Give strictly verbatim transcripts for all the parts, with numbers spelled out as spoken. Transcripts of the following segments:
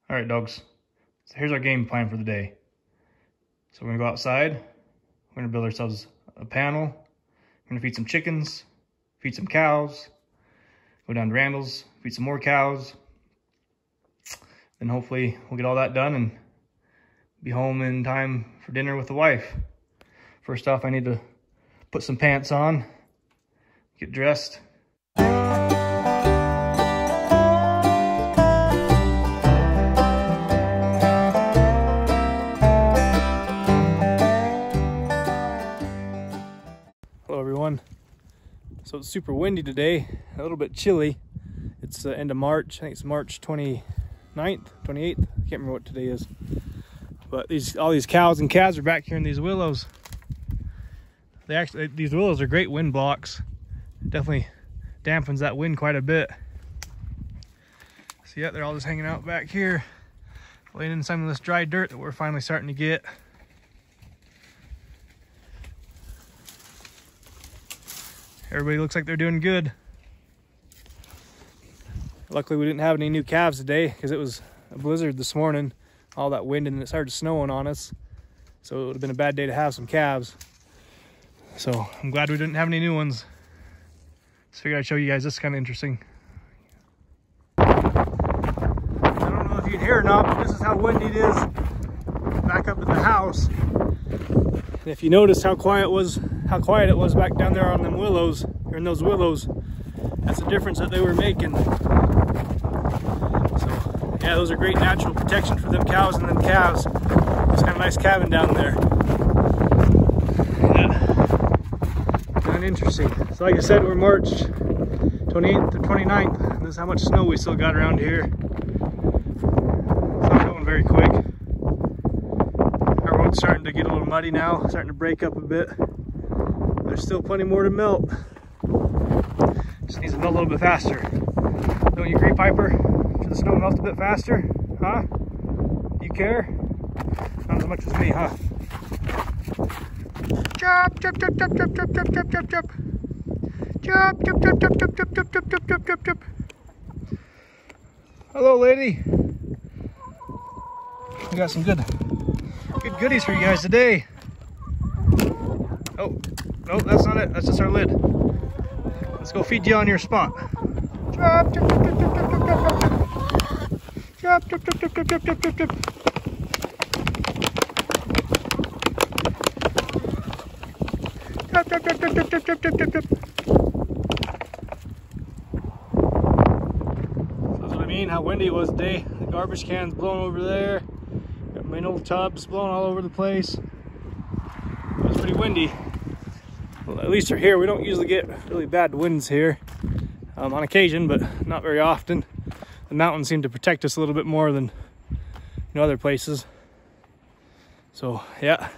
All right, dogs. So here's our game plan for the day. So we're gonna go outside. We're gonna build ourselves a panel. We're gonna feed some chickens, feed some cows, go down to Randall's, feed some more cows. Then hopefully we'll get all that done and be home in time for dinner with the wife. First off, I need to put some pants on, get dressed. Hello everyone. So it's super windy today, a little bit chilly. It's the end of March. I think it's March twenty-ninth, twenty-eighth. I can't remember what today is. But these all these cows and calves are back here in these willows. They actually these willows are great wind blocks. Definitely dampens that wind quite a bit. So yeah, they're all just hanging out back here, laying in some of this dry dirt that we're finally starting to get. Everybody looks like they're doing good. Luckily we didn't have any new calves today because it was a blizzard this morning. All that wind and it started snowing on us. So it would have been a bad day to have some calves. So I'm glad we didn't have any new ones. Just figured I'd show you guys. This is kind of interesting. I don't know if you can hear or not, but this is how windy it is back up at the house. And if you notice how quiet was, how quiet it was back down there on them willows, or in those willows, that's the difference that they were making. So yeah, those are great natural protection for them cows and them calves. It's kind of a nice cabin down there. Yeah, kind of interesting. So like I said, we're March twenty-eighth to twenty-ninth. And this is how much snow we still got around here. It's not going very quick. Our road's starting to get a little muddy now, starting to break up a bit. There's still plenty more to melt. Just needs to melt a little bit faster. Don't you agree, Piper? Should the snow melt a bit faster? Huh? You care? Not as much as me, huh? Chop, chop, chop, chop, chop, chop, chop, chop, chop, chop. Chop, chop, chop, chop, chop, chop, chop, chop, chop, chop, chop. Hello, lady. We got some good, good goodies for you guys today. Oh. No, that's not it. That's just our lid. Let's go feed you on your spot. Chop, chop, chop, chop, chop, chop, chop, chop. Chop, chop, chop, chop, chop, chop, chop, chop, chop. Chop, chop, chop, chop, chop, chop, chop, chop, chop. That's what I mean, how windy it was today. The garbage cans blowing over there. Got my old tubs blowing all over the place. It was pretty windy. Well, at least we're here. We don't usually get really bad winds here. Um, on occasion, but not very often. The mountains seem to protect us a little bit more than you know other places. So yeah,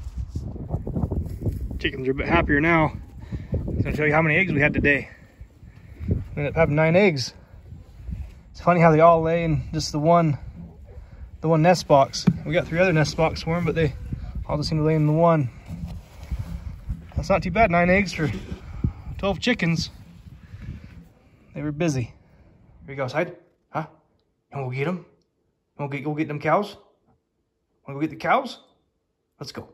chickens are a bit happier now. I'm gonna show you how many eggs we had today. We ended up having nine eggs. It's funny how they all lay in just the one, the one nest box. We got three other nest boxes for them, but they all just seem to lay in the one. That's not too bad, nine eggs for twelve chickens. They were busy. Here we go, outside. Huh? You wanna go get them? You wanna go get them cows? Wanna go get the cows? Let's go.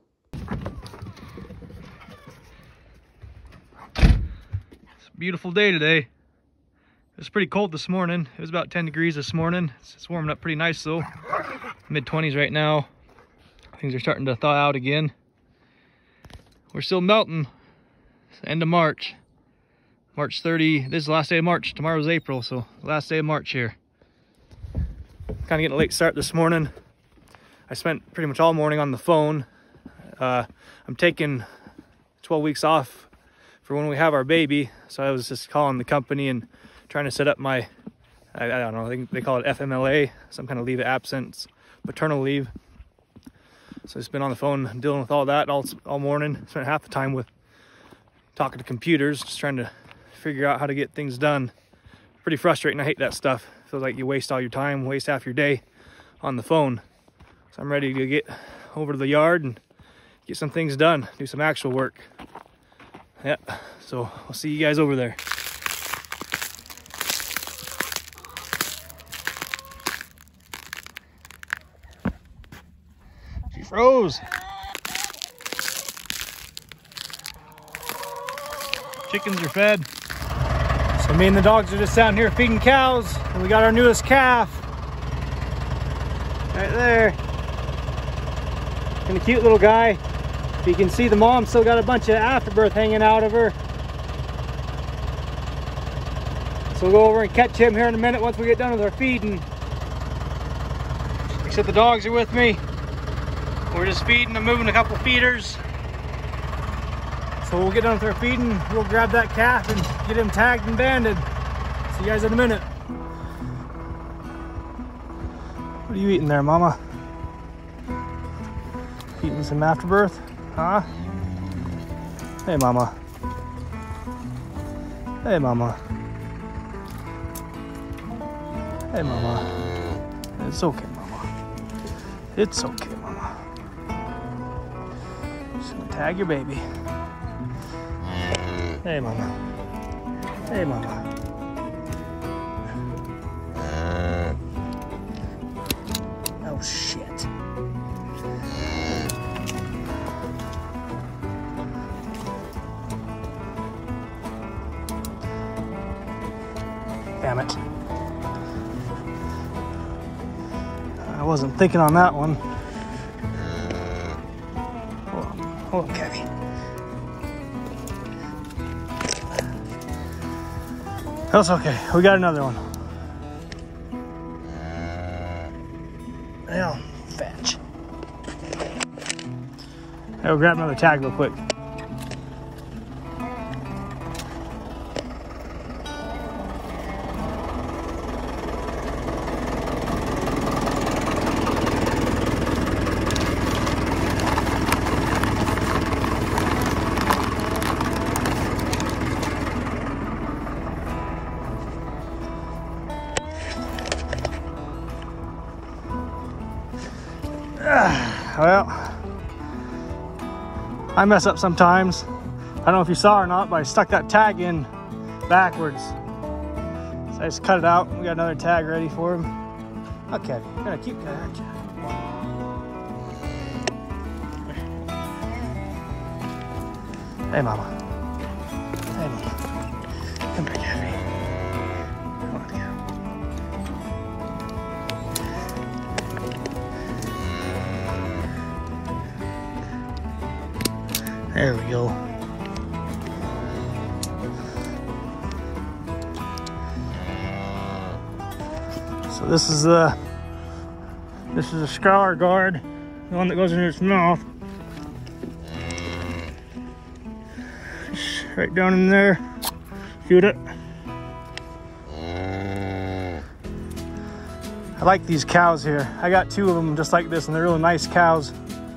It's a beautiful day today. It was pretty cold this morning. It was about ten degrees this morning. It's, it's warming up pretty nice though. mid twenties right now. Things are starting to thaw out again. We're still melting. It's the end of March. March thirtieth. This is the last day of March. Tomorrow's April, so last day of March here. Kind of getting a late start this morning. I spent pretty much all morning on the phone. Uh, I'm taking twelve weeks off for when we have our baby. So I was just calling the company and trying to set up my, I, I don't know, I think they call it F M L A, some kind of leave of absence, paternal leave. So I've been on the phone dealing with all that all, all morning. Spent half the time with talking to computers, just trying to figure out how to get things done. Pretty frustrating. I hate that stuff. Feels like you waste all your time, waste half your day on the phone. So I'm ready to get over to the yard and get some things done, do some actual work. Yeah, so I'll see you guys over there. froze. Chickens are fed. So me and the dogs are just down here feeding cows, and we got our newest calf right there. And a cute little guy. You can see the mom still got a bunch of afterbirth hanging out of her. So we'll go over and catch him here in a minute once we get done with our feeding. Like I said, the dogs are with me. We're just feeding. I'm moving a couple feeders. So we'll get done with our feeding. We'll grab that calf and get him tagged and banded. See you guys in a minute. What are you eating there, mama? Eating some afterbirth? Huh? Hey, mama. Hey, mama. Hey, mama. It's okay, mama. It's okay, mama. Just gonna tag your baby. Hey, mama. Hey, mama. Oh, shit. Damn it. I wasn't thinking on that one. Hold on, hold on, Kevy. That's okay. We got another one. Now, fetch. I'll grab another tag real quick. Well, I mess up sometimes. I don't know if you saw or not, but I stuck that tag in backwards. So I just cut it out. We got another tag ready for him. Okay, you're kind of cute guy, aren't you? Hey, mama. Hey, mama. Come here, Jeffy. Come on, girl. There we go. So this is the this is a scar guard, the one that goes in its mouth. Just right down in there. Shoot it. I like these cows here. I got two of them just like this, and they're really nice cows.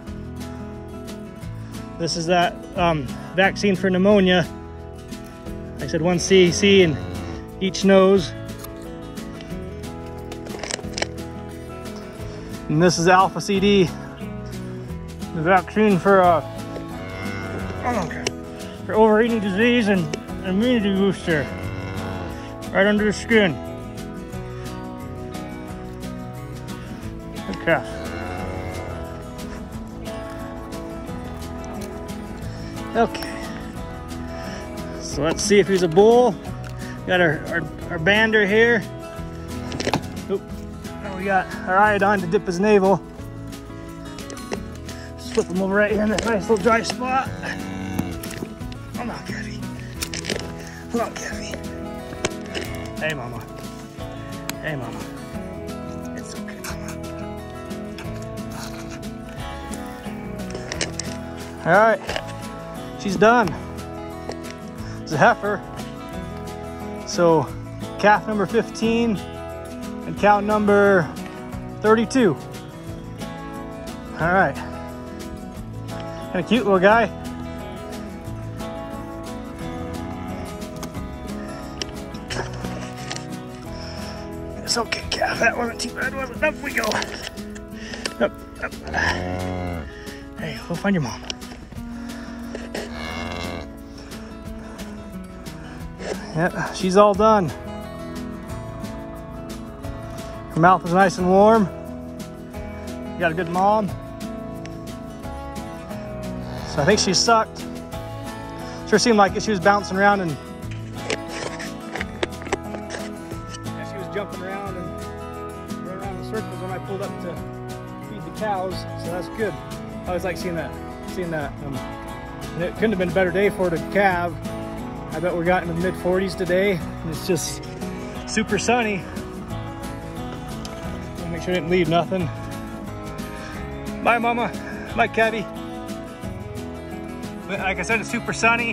This is that um, vaccine for pneumonia. I said one C C in each nose. And this is alpha C D, the vaccine for uh, for overeating disease and immunity booster, right under the skin. Okay. Okay, so let's see if he's a bull. Got our, our, our bander here. Oop. Now we got our iodine to dip his navel. Just flip him over right here in this nice little dry spot. Come on, Kevy. Come on, Kevy. Hey, mama. Hey, mama. It's okay, mama. All right. She's done. It's a heifer. So calf number fifteen and cow number thirty-two. All right. Kind of cute little guy. It's okay, calf. That wasn't too bad, was it? Up we go. Up, up. Hey, go find your mom. Yeah, she's all done. Her mouth is nice and warm. You got a good mom. So I think she sucked. Sure seemed like it. She was bouncing around and yeah, she was jumping around and running around in circles when I pulled up to feed the cows. So that's good. I always like seeing that. Seeing that. Um, and it couldn't have been a better day for it to calve. I bet we got in the mid forties today. And it's just super sunny. Make sure I didn't leave nothing. Bye, Mama. Bye, Cabby. But like I said, it's super sunny.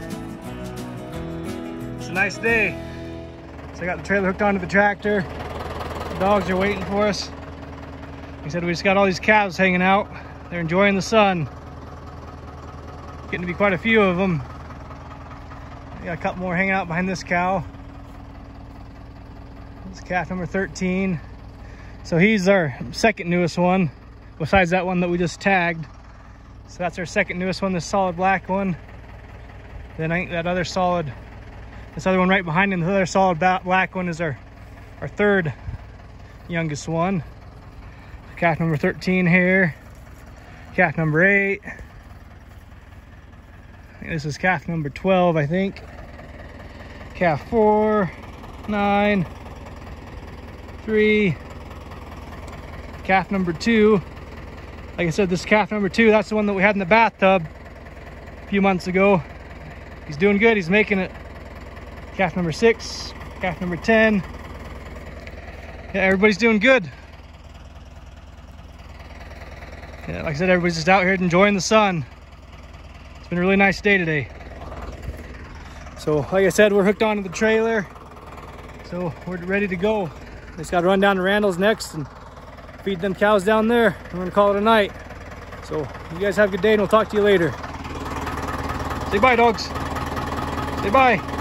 It's a nice day. So I got the trailer hooked onto the tractor. The dogs are waiting for us. Like I said, we just got all these calves hanging out. They're enjoying the sun. Getting to be quite a few of them. Got a couple more hanging out behind this cow. This is calf number thirteen. So he's our second newest one, besides that one that we just tagged. So that's our second newest one, this solid black one. Then I think that other solid, this other one right behind him, the other solid black one is our, our third youngest one. Calf number thirteen here. Calf number eight. This is calf number twelve, I think. Calf four, nine, three. Calf number two. Like I said, this calf number two, that's the one that we had in the bathtub a few months ago. He's doing good, he's making it. Calf number six, calf number ten. Yeah, everybody's doing good. Yeah, like I said, everybody's just out here enjoying the sun. It's been a really nice day today. So, like I said, we're hooked onto the trailer. So, we're ready to go. Just gotta run down to Randall's next and feed them cows down there. I'm gonna call it a night. So, you guys have a good day and we'll talk to you later. Say bye, dogs. Say bye.